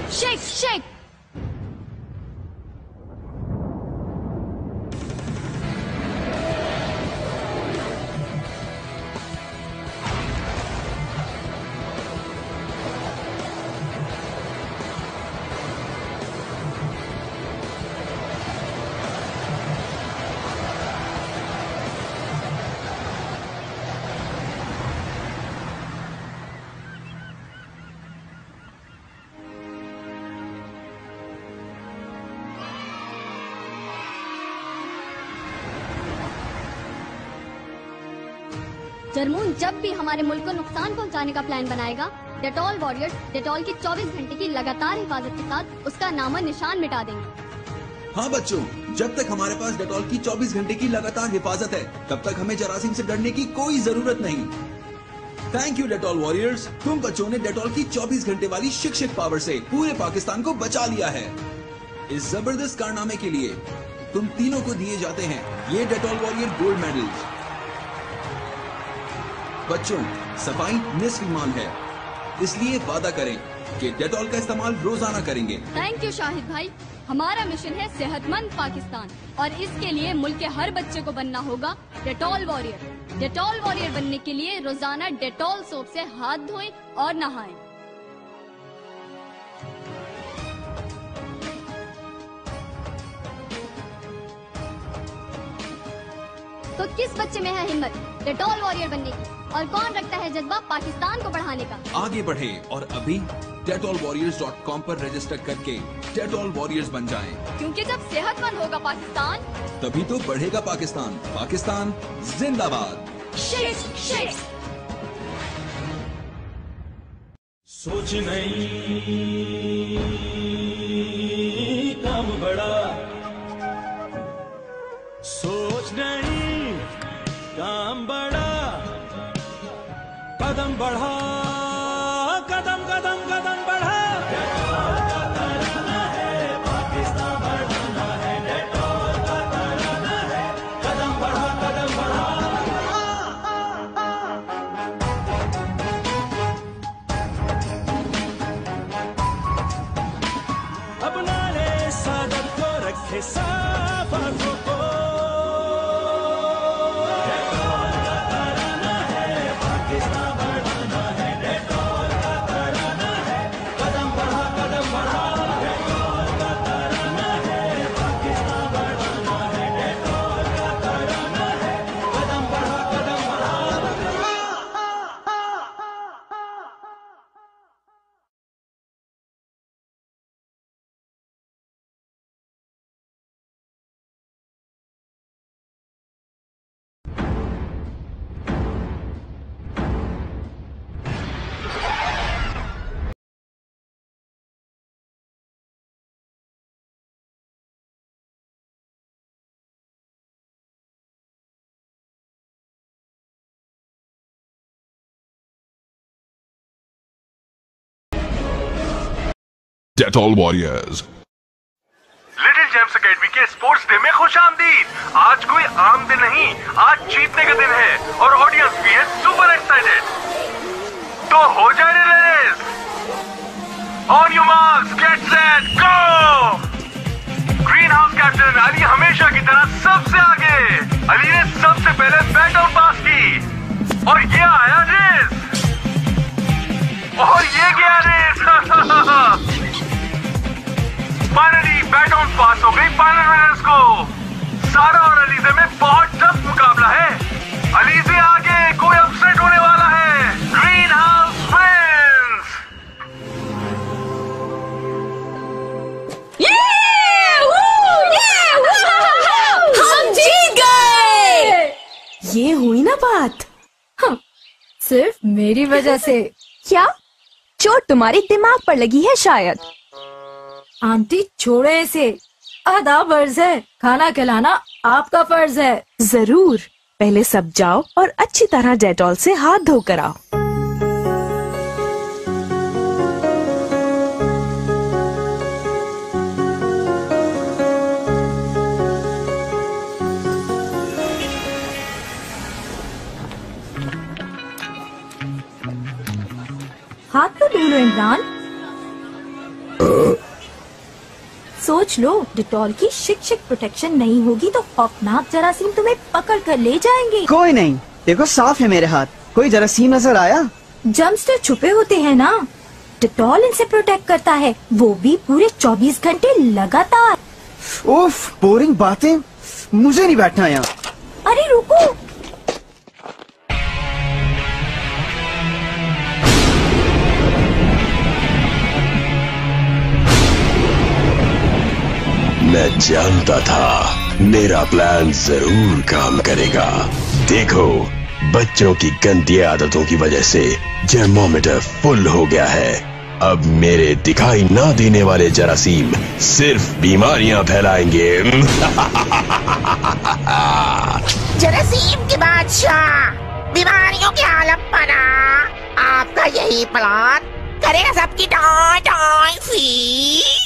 Shake shake. जरमून जब भी हमारे मुल्क को नुकसान पहुंचाने का प्लान बनाएगा, डेटॉल वॉरियर्स डेटॉल की 24 घंटे की लगातार हिफाजत के साथ उसका नामो निशान मिटा देंगे। हाँ बच्चों, जब तक हमारे पास डेटॉल की 24 घंटे की लगातार हिफाजत है, तब तक हमें जरासीम से डरने की कोई जरूरत नहीं। थैंक यू डेटॉल वॉरियर्स, तुम बच्चों ने डेटॉल की 24 घंटे वाली शिक पावर से पूरे पाकिस्तान को बचा लिया है। इस जबरदस्त कारनामे के लिए तुम तीनों को दिए जाते हैं ये डेटॉल वॉरियर गोल्ड मेडल्स। बच्चों, सफाई निस्फ ईमान है, इसलिए वादा करें कि डेटॉल का इस्तेमाल रोजाना करेंगे। थैंक यू शाहिद भाई। हमारा मिशन है सेहतमंद पाकिस्तान और इसके लिए मुल्क के हर बच्चे को बनना होगा डेटॉल वॉरियर। डेटॉल वॉरियर बनने के लिए रोजाना डेटॉल सोप से हाथ धोएं और नहाएं। तो किस बच्चे में है हिम्मत डेटॉल वॉरियर बनने की, और कौन रखता है जज्बा पाकिस्तान को बढ़ाने का? आगे बढ़े और अभी dettolwarriors.com पर रजिस्टर करके डेटॉल वॉरियर्स बन जाएं। क्योंकि जब सेहतमंद होगा पाकिस्तान, तभी तो बढ़ेगा पाकिस्तान। पाकिस्तान जिंदाबाद। Shake shake. सोच नहीं काम बड़ा, सोच नहीं काम बड़ा, कदम बढ़ा, कदम कदम कदम बढ़ा। डेटॉल का तराना है, पाकिस्तान बढ़ाना है। डेटॉल का तराना है, कदम बढ़ा, कदम बढ़ा। अपना ले सादत को, रखे साफ आंखों को। Dettol Warriors। Little gems academy के स्पोर्ट्स डे में खुशामदीद। आज कोई आम दिन नहीं, आज जीतने का दिन है और ऑडियंस भी है सुपर एक्साइटेड। तो हो जाए race. On your marks, get set, go. Green house captain Ali हमेशा की तरह सबसे आगे। अली ने सबसे पहले बैट आउट पास की और ये आया रेस और ये गया race. Finally baton pass हो गई फाइनल रनर्स को। सारा और अलीजे में बहुत टफ मुकाबला है। अलीजे आगे, कोई अपसेट होने वाला है। Green house wins. हम जीत गए। ये हुई ना बात। सिर्फ मेरी वजह से। क्या चोट तुम्हारी दिमाग पर लगी है शायद? आंटी छोड़े इसे, आधा फर्ज है, खाना खिलाना आपका फर्ज है। जरूर, पहले सब जाओ और अच्छी तरह डेटॉल से हाथ धोकर आओ। हाथ तो धो लो इमरान। सोच लो, डिटॉल की शिक प्रोटेक्शन नहीं होगी तो खौफनाक जरासीम तुम्हें पकड़ कर ले जाएंगे। कोई नहीं, देखो साफ है मेरे हाथ। कोई जरासीम नजर आया? जर्म्स तो छुपे होते हैं ना, डिटॉल इनसे प्रोटेक्ट करता है, वो भी पूरे 24 घंटे लगातार। उफ, बोरिंग बातें, मुझे नहीं बैठना यहाँ। अरे रुको, मैं जानता था मेरा प्लान जरूर काम करेगा। देखो, बच्चों की गंदी आदतों की वजह से जर्मोमीटर फुल हो गया है। अब मेरे दिखाई ना देने वाले जरासीम सिर्फ बीमारियां फैलाएंगे। जरासीम के बादशाह, बीमारियों के आलम बना, आपका यही प्लान करेगा सबकी टाई टाई फीट।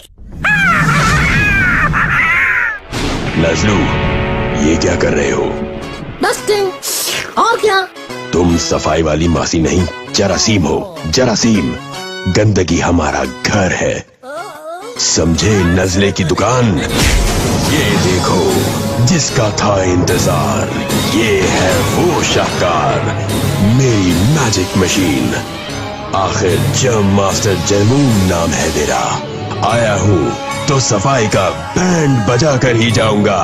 नजलू, ये क्या कर रहे हो? डस्टिंग, और क्या? तुम सफाई वाली मासी नहीं, जरासीम हो। जरासीम, गंदगी हमारा घर है, समझे? नजले की दुकान। ये देखो, जिसका था इंतजार, ये है वो शाहकार, मेरी मैजिक मशीन। आखिर जर्म मास्टर जर्मून नाम है मेरा। आया हूँ तो सफाई का बैंड बजा कर ही जाऊंगा।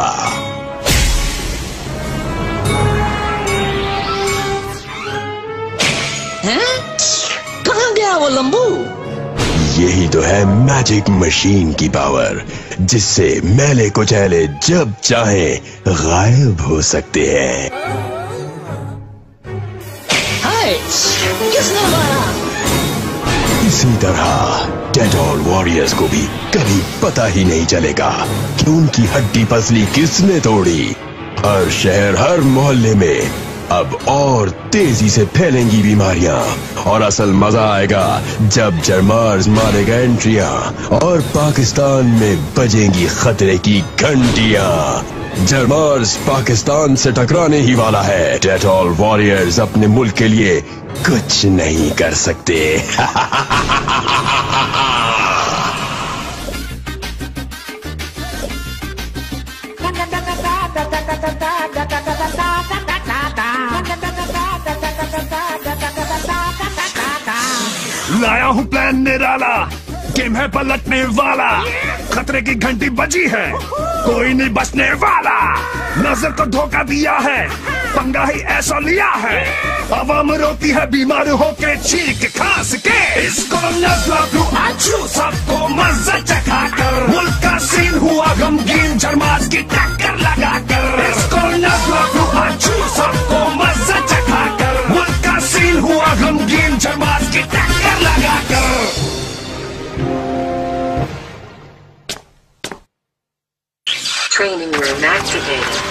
हैं? कहाँ गया वो लंबू? यही तो है मैजिक मशीन की पावर, जिससे मैले कुचैले जब चाहे गायब हो सकते हैं। हाय, किसने मारा? इसी तरह डेटॉल वॉरियर्स को भी कभी पता ही नहीं चलेगा कि उनकी हड्डी पसली किसने तोड़ी। हर शहर, हर मोहल्ले में अब और तेजी से फैलेंगी बीमारियां, और असल मजा आएगा जब जरमार्स मारेगा एंट्रियां और पाकिस्तान में बजेंगी खतरे की घंटियां। जरमार्स पाकिस्तान से टकराने ही वाला है। डेटॉल वॉरियर्स अपने मुल्क के लिए कुछ नहीं कर सकते। लाया हूँ प्लान निराला, गेम है पलटने वाला, खतरे की घंटी बजी है, कोई नहीं बचने वाला। नजर को धोखा दिया है, पंगा ही ऐसा लिया है, अवाम रोती है बीमार होके छींक खांस के। इसको नजला फ्लू आजू सबको मजा चखा कर, मुल्क का सीन हुआ गमगीन जरमास की टक्कर लगा कर। इसको नजला फ्लू आजू सबको मजा चखा कर, मुल्क का सीन हुआ गमगीन जरमास की टक्कर लगा कर। Training room activated.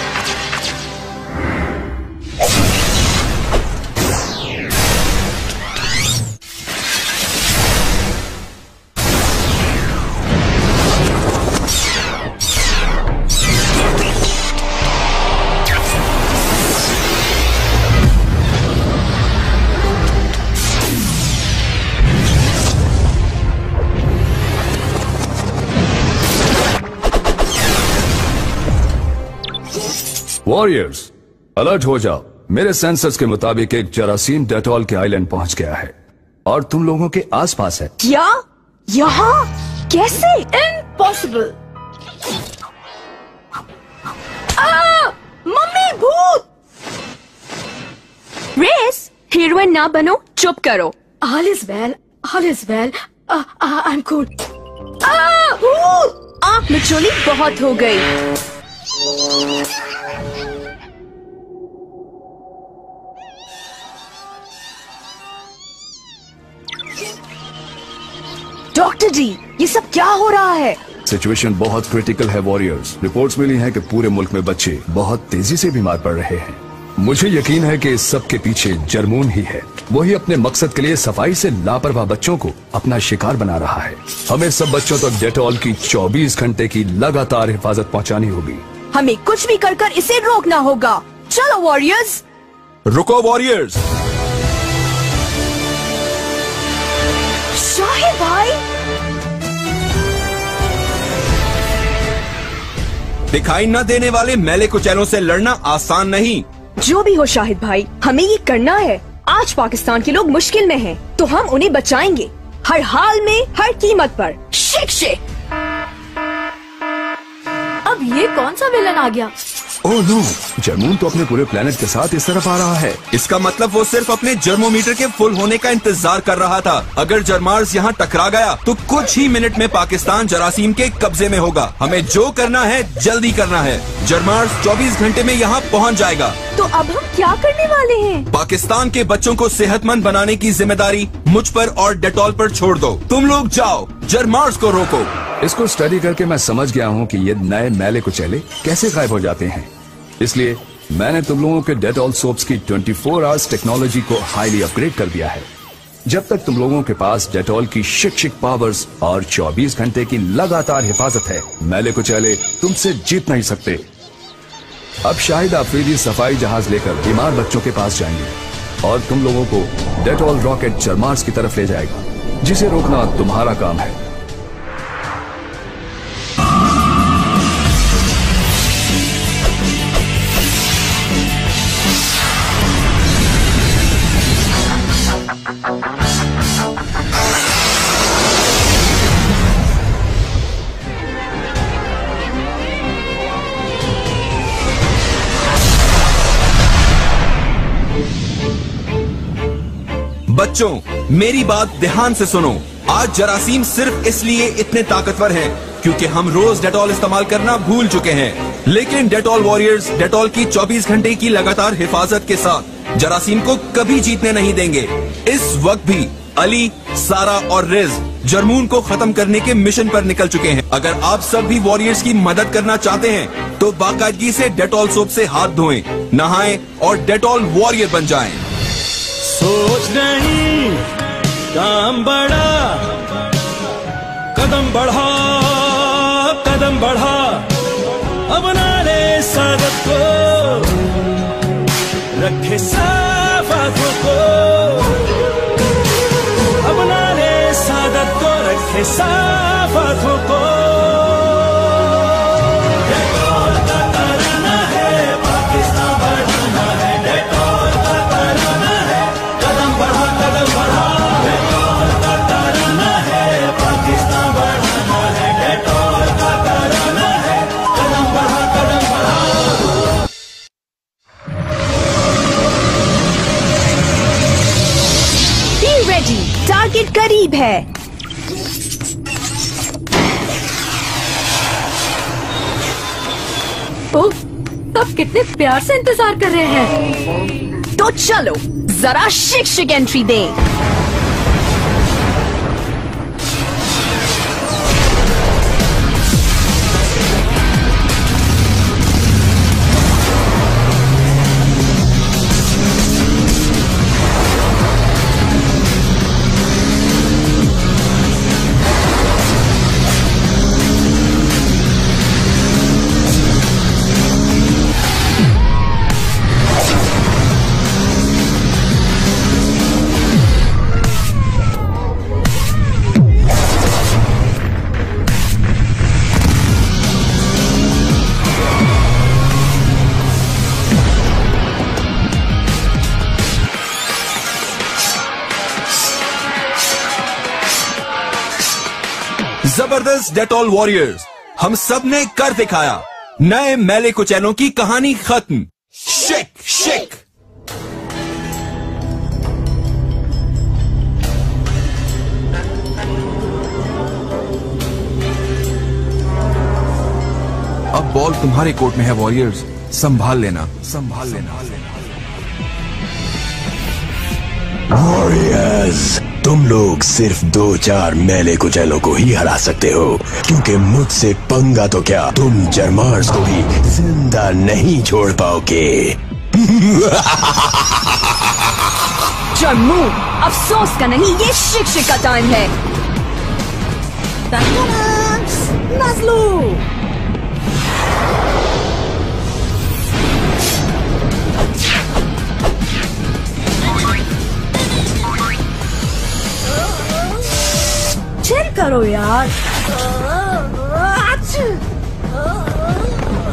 Warriors, alert हो जाओ। मेरे सेंसर्स के मुताबिक एक जरासीम डेटॉल के आइलैंड पहुंच गया है और तुम लोगों के आसपास है। क्या? यहाँ? कैसे? इम्पॉसिबल। मम्मी, भूत! रेस, हीरोइन ना बनो, चुप करो। All is well, all is well. I'm cool. भूत! आंख मिचोली बहुत हो गई। डॉक्टर जी, ये सब क्या हो रहा है? सिचुएशन बहुत क्रिटिकल है वॉरियर्स। रिपोर्ट्स मिली हैं कि पूरे मुल्क में बच्चे बहुत तेजी से बीमार पड़ रहे हैं। मुझे यकीन है कि इस सब के पीछे जर्मून ही है। वही अपने मकसद के लिए सफाई से लापरवाह बच्चों को अपना शिकार बना रहा है। हमें सब बच्चों तक डेटॉल की 24 घंटे की लगातार हिफाजत पहुंचानी होगी। हमें कुछ भी कर इसे रोकना होगा। चलो वॉरियर्स। रुको वॉरियर्स। शाहिद भाई, दिखाई न देने वाले मैले कुचैलों से लड़ना आसान नहीं। जो भी हो शाहिद भाई, हमें ये करना है। आज पाकिस्तान के लोग मुश्किल में हैं, तो हम उन्हें बचाएंगे, हर हाल में, हर कीमत पर। Shake shake. अब ये कौन सा विलन आ गया? ओह नो, जर्मून तो अपने पूरे प्लेनेट के साथ इस तरफ आ रहा है। इसका मतलब वो सिर्फ अपने जर्मोमीटर के फुल होने का इंतजार कर रहा था। अगर जरमार्स यहाँ टकरा गया तो कुछ ही मिनट में पाकिस्तान जरासीम के कब्जे में होगा। हमें जो करना है जल्दी करना है। जरमार्स 24 घंटे में यहाँ पहुँच जाएगा। तो अब हम क्या करने वाले हैं? पाकिस्तान के बच्चों को सेहतमंद बनाने की जिम्मेदारी मुझ पर और डेटॉल पर छोड़ दो। तुम लोग जाओ, जरमार्स को रोको। इसको स्टडी करके मैं समझ गया हूँ कि ये नए मैले कुचैले कैसे गायब हो जाते हैं। इसलिए मैंने तुम लोगों के डेटॉल सोप्स की 24 आवर्स टेक्नोलॉजी को हाईली अपग्रेड कर दिया है। जब तक तुम लोगों के पास डेटॉल की शिक पावर्स और 24 घंटे की लगातार हिफाजत है, मैले कुचैले तुमसे जीत नहीं सकते। अब शाहिद अफरीदी सफाई जहाज लेकर बीमार बच्चों के पास जाएंगे और तुम लोगों को डेटॉल रॉकेट जरमार्स की तरफ ले जाएगा, जिसे रोकना तुम्हारा काम है। बच्चों, मेरी बात ध्यान से सुनो। आज जरासीम सिर्फ इसलिए इतने ताकतवर हैं क्योंकि हम रोज डेटॉल इस्तेमाल करना भूल चुके हैं। लेकिन डेटॉल वॉरियर्स डेटॉल की 24 घंटे की लगातार हिफाजत के साथ जरासीम को कभी जीतने नहीं देंगे। इस वक्त भी अली, सारा और रिज जर्मून को खत्म करने के मिशन पर निकल चुके हैं। अगर आप सब भी वॉरियर्स की मदद करना चाहते हैं तो बाकायदगी से डेटॉल सोप से हाथ धोएं, नहाएं और डेटॉल वॉरियर बन जाएं। सोच नहीं, काम बड़ा, कदम बढ़ा, कदम बढ़ा, अपना ले सादत को, रखे साफ आंखों को, अपना ले सादत को, रखे साफ आंखों को। डेटॉल का तराना है, पाकिस्तान बढ़ाना है, डेटॉल का तराना है, कदम बढ़ा, कदम बढ़ा, डेटॉल का तराना है, पाकिस्तान बढ़ाना है, डेटॉल का तराना है, कदम बढ़ा, कदम बढ़ा। बी रेडी, टारगेट करीब है। ओह, सब कितने प्यार से इंतजार कर रहे हैं। तो चलो जरा शिक शिक एंट्री दें। जबरदस्त डेटॉल वॉरियर्स, हम सब ने कर दिखाया। नए मैले कुचैलों की कहानी खत्म। शिक शिक। अब बॉल तुम्हारे कोर्ट में है वॉरियर्स, संभाल लेना, संभाल लेना। वॉरियर्स, तुम लोग सिर्फ 2-4 मैले कुचैलों को ही हरा सकते हो, क्योंकि मुझसे पंगा तो क्या, तुम जरमार्स को भी जिंदा नहीं छोड़ पाओगे। जम्मू, अफसोस का नहीं, ये शिक शिक का टाइम है। नजलू, चिल करो यार।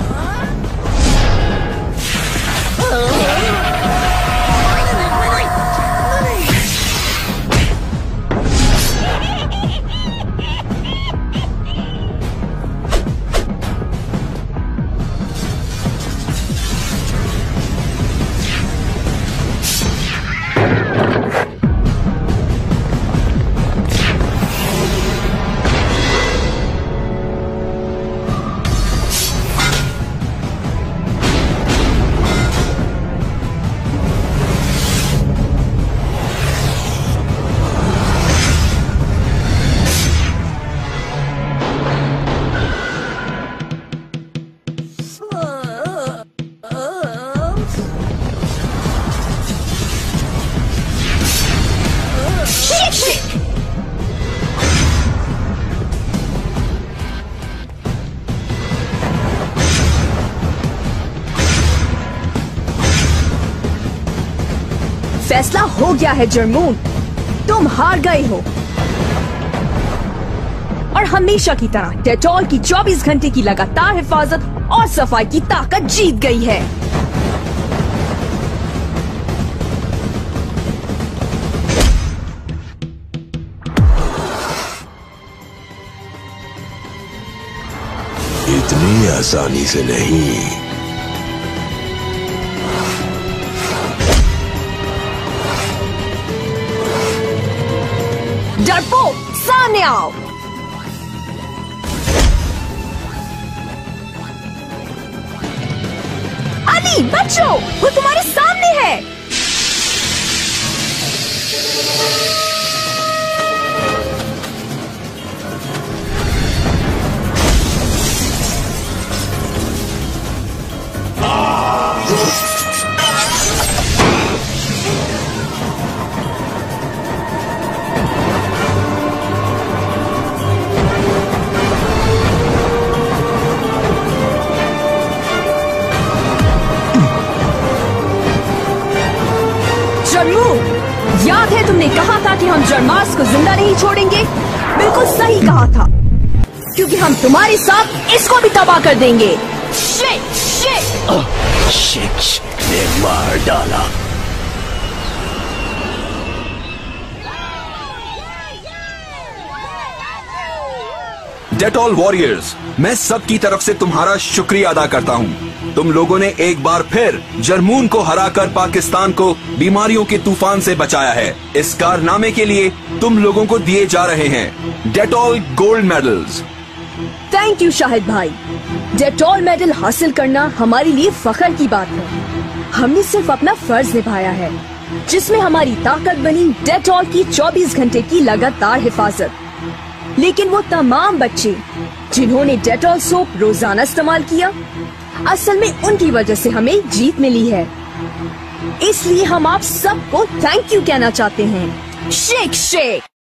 फैसला हो गया है जरमून, तुम हार गए हो और हमेशा की तरह डेटॉल की 24 घंटे की लगातार हिफाजत और सफाई की ताकत जीत गई है। इतनी आसानी से नहीं। डरपोक, सामने आओ। अली बच्चों, वो तुम्हारे सामने है। याद है तुमने कहा था कि हम जरमार्स को जिंदा नहीं छोड़ेंगे? बिल्कुल सही कहा था, क्योंकि हम तुम्हारे साथ इसको भी तबाह कर देंगे। शिट, शिट ने मार डाला। डेटॉल वॉरियर्स, मैं सबकी तरफ से तुम्हारा शुक्रिया अदा करता हूँ। तुम लोगों ने एक बार फिर जरमून को हराकर पाकिस्तान को बीमारियों के तूफान से बचाया है। इस कारनामे के लिए तुम लोगों को दिए जा रहे हैं Dettol gold medals. Thank you Shahid भाई। डेटॉल मेडल हासिल करना हमारे लिए फख्र की बात है। हमने सिर्फ अपना फर्ज निभाया है, जिसमें हमारी ताकत बनी डेटॉल की 24 घंटे की लगातार हिफाजत। लेकिन वो तमाम बच्चे जिन्होंने डेटॉल सोप रोजाना इस्तेमाल किया, असल में उनकी वजह से हमें जीत मिली है। इसलिए हम आप सबको थैंक यू कहना चाहते हैं। Shake shake.